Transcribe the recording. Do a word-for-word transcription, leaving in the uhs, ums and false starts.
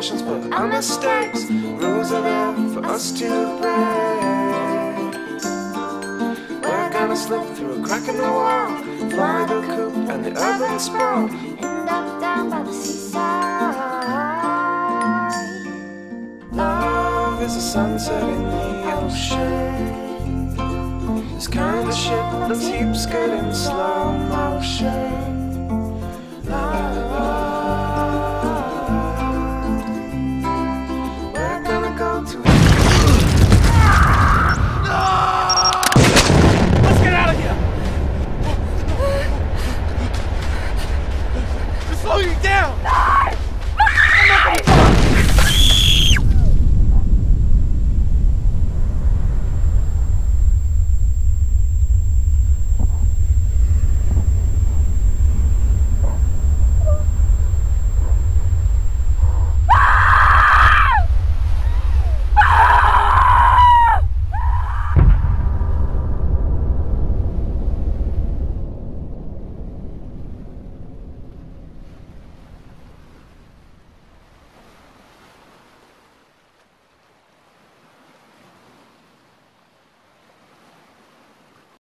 precautions, but our mistakes. Rules are there for us to break. We're gonna slip through a crack in the wall, fly the coop and the urban sprawl, end up down by the seaside. Love is a sunset in the ocean. This kind of shit that keeps good in slow motion.